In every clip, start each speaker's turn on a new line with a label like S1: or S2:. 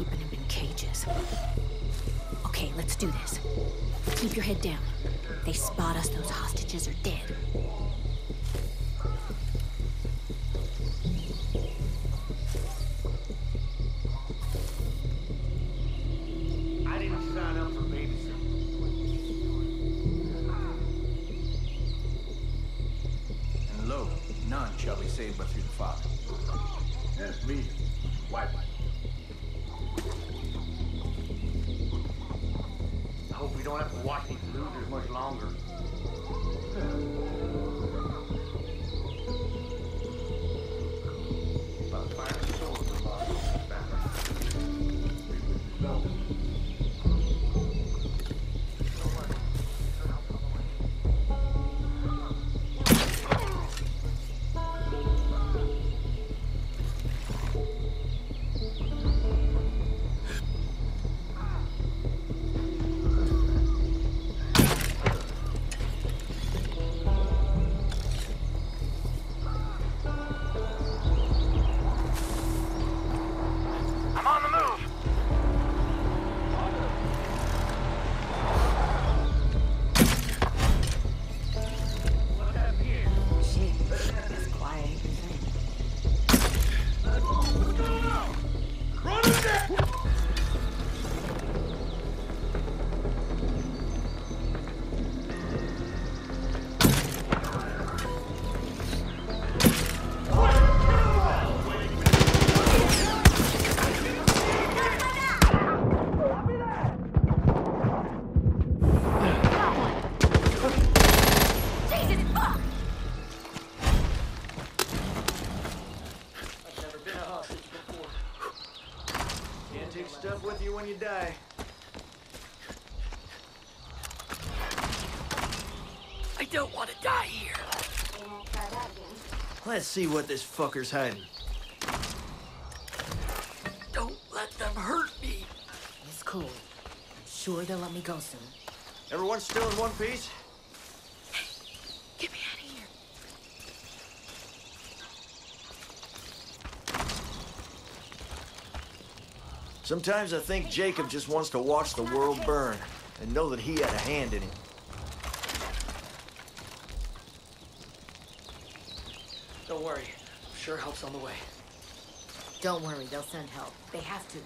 S1: keeping him in cages. Okay, let's do this. Keep your head down. If they spot us, those hostages are dead.
S2: I didn't sign up for babysitting.
S3: And lo, none shall be saved but through the Father.
S2: That's me, white. I hope we don't have to watch these losers much longer. About to find a sword for lost family. No.
S3: Take stuff with you when you die.
S4: I don't want to die here.
S3: Let's see what this fucker's hiding.
S4: Don't let them hurt me.
S1: It's cool. I'm sure they'll let me go soon.
S3: Everyone still in one piece?
S1: Get me out of here.
S3: Sometimes I think Jacob just wants to watch the world burn and know that he had a hand in it.
S4: Don't worry. I'm sure help's on the way.
S1: Don't worry, they'll send help. They have to.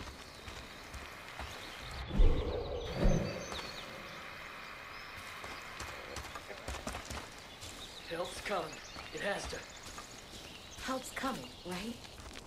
S4: Help's coming. It has to.
S1: Help's coming, right?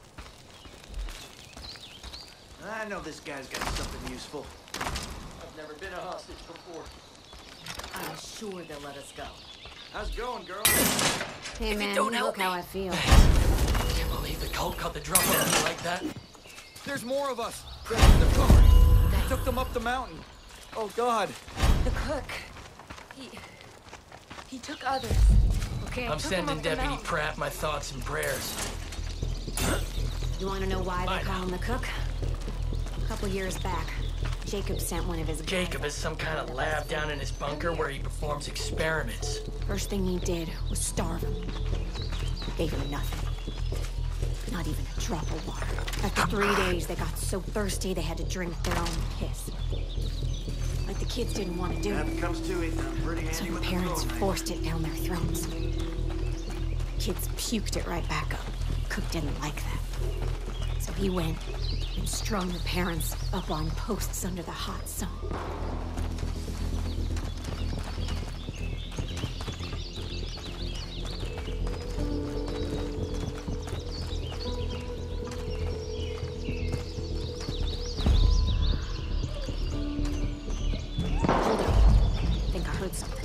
S3: I know this guy's got something useful.
S4: I've never been a hostage before.
S1: I'm sure they'll let us go.
S3: How's it going, girl?
S1: Hey,
S4: If you
S1: man,
S4: don't help
S1: look how
S4: me.
S1: I feel.
S4: Can't believe the cult cut the drop on me like that.
S3: There's more of us. Grab the car. Took them up the mountain. Oh, God.
S5: The cook. He took others.
S1: Okay,
S4: I'm sending Deputy Pratt my thoughts and prayers.
S1: You want to know why
S4: Bye
S1: they call
S4: now.
S1: him the cook? A couple years back, Jacob sent one of his guys.
S4: Jacob has some kind of lab down in his bunker where he performs experiments.
S1: First thing he did was starve him. Gave him nothing. Not even a drop of water. After 3 days, they got so thirsty they had to drink their own piss. Like the kids didn't want to do it.
S3: When it comes to it, I'm pretty
S1: So
S3: handy
S1: the
S3: with the
S1: parents
S3: throat knife.
S1: forced it down their throats. Kids puked it right back up. Cook didn't like that. So he went and strung the parents up on posts under the hot sun. Hold up. I think I heard something.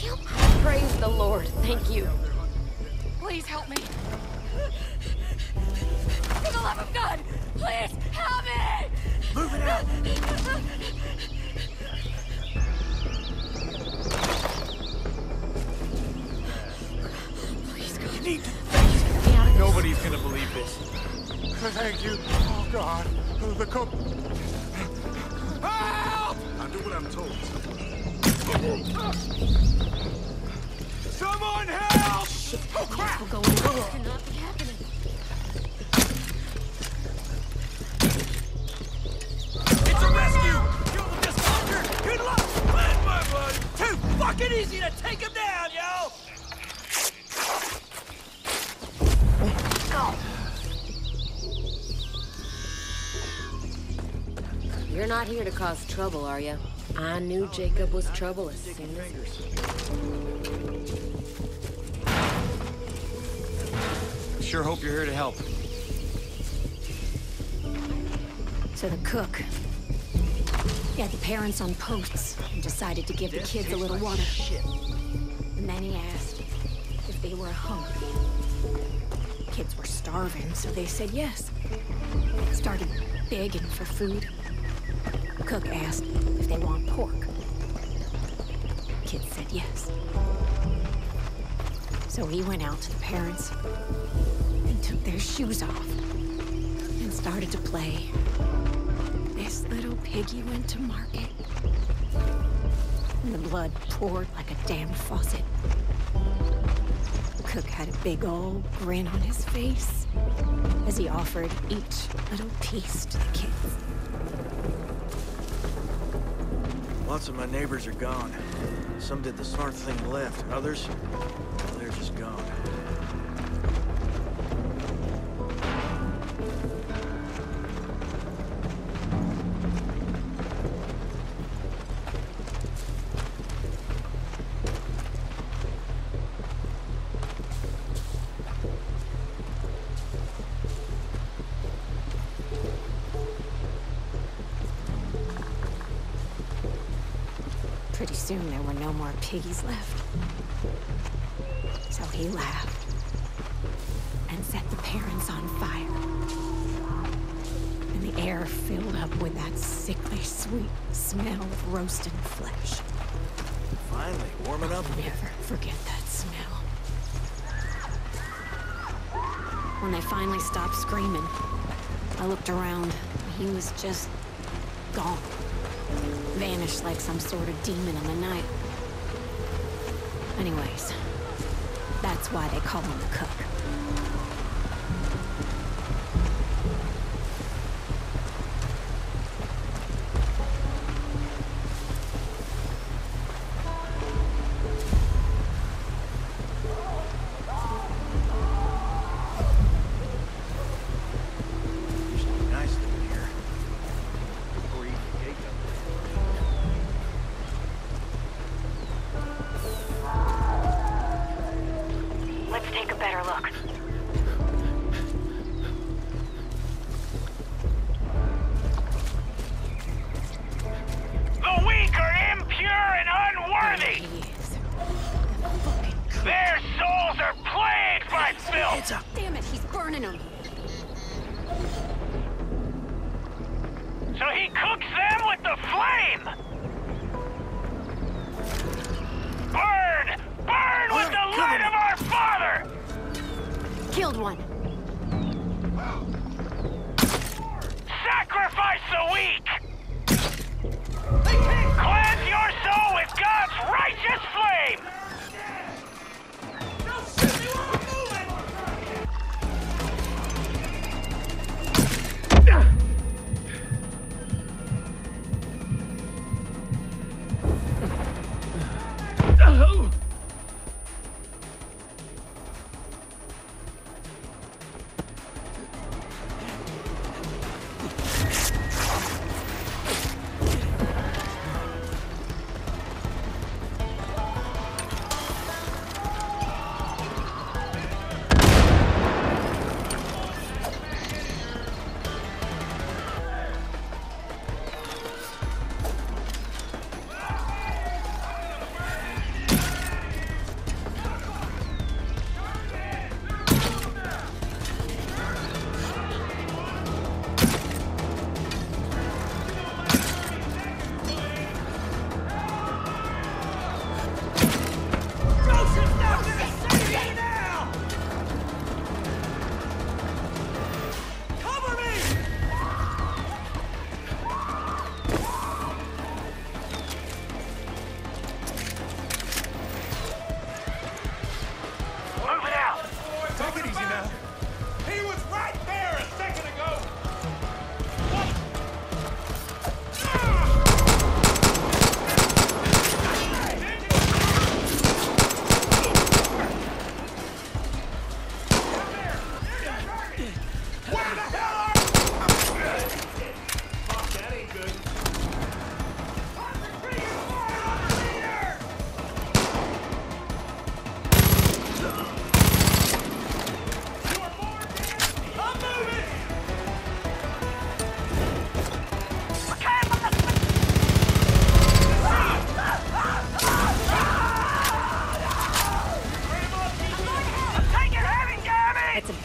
S1: him?
S5: Praise the Lord. Thank you.
S1: Please help me. For the love of God, please help me!
S3: Move it out!
S1: Please, God.
S3: You need to...
S1: Get me out of this.
S6: Nobody's gonna believe this.
S2: Thank you. Oh, God. The cook.
S6: Help!
S2: I'll do what I'm told.
S6: Someone help! Oh, crap!
S1: We'll go in. This cannot be happening.
S6: It's a rescue! Kill this fucker! Good luck! Plan my blood! Too fucking easy to take him down, yo!
S5: You're not here to cause trouble, are you? I knew Jacob was trouble as soon as...
S6: Sure hope you're here to help.
S1: So the cook, he had the parents on posts and decided to give the kids a little water. And then he asked if they were hungry. Kids were starving, so they said yes. Started begging for food. Cook asked if they want pork. Kids said yes. So he went out to the parents and took their shoes off and started to play. This little piggy went to market. And the blood poured like a damn faucet. Cook had a big old grin on his face as he offered each little piece to the kids.
S3: Lots of my neighbors are gone. Some did the smart thing and left. Others, well, they're just gone.
S1: Pretty soon there were no more piggies left. So he laughed and set the parents on fire. And the air filled up with that sickly sweet smell of roasted flesh.
S3: Finally, warming up.
S1: I'll never forget that smell. When they finally stopped screaming, I looked around. He was just gone. Vanished like some sort of demon in the night. Anyways, that's why they call him the cook.
S3: Used to be nice living here. Before you even gate up.
S1: Let's take a better look.
S7: The weak are impure and unworthy!
S1: He is. The fucking cook.
S7: Their souls are plagued by filth!
S1: Damn it, he's burning them.
S7: So he cooks them with the flame! Burn! Burn with the light of our Father!
S1: Killed one.
S7: Sacrifice the weak! Cleanse your soul with God's righteous flame!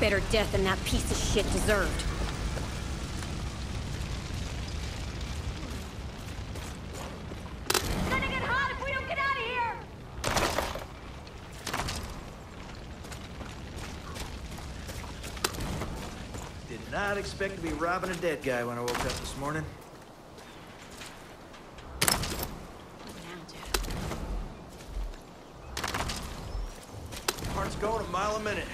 S1: better death than that piece of shit deserved.
S8: It's gonna get hot if we don't get out of here!
S3: Did not expect to be robbing a dead guy when I woke up this morning. Heart's going a mile a minute.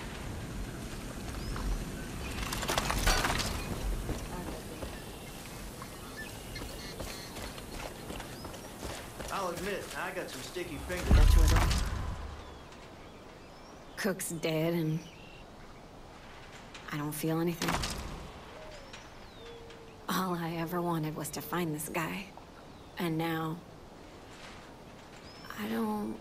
S3: I'll admit, I got some sticky fingers.
S1: Cook's dead and I don't feel anything. All I ever wanted was to find this guy. And now I don't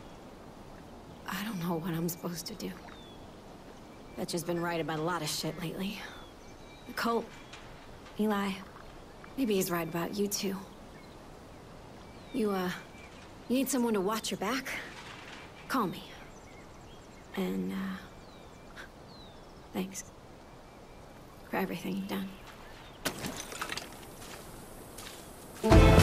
S1: know what I'm supposed to do. Fletcher's been right about a lot of shit lately. Colt, Eli, maybe he's right about you too. You need someone to watch your back? Call me. And, thanks for everything you've done.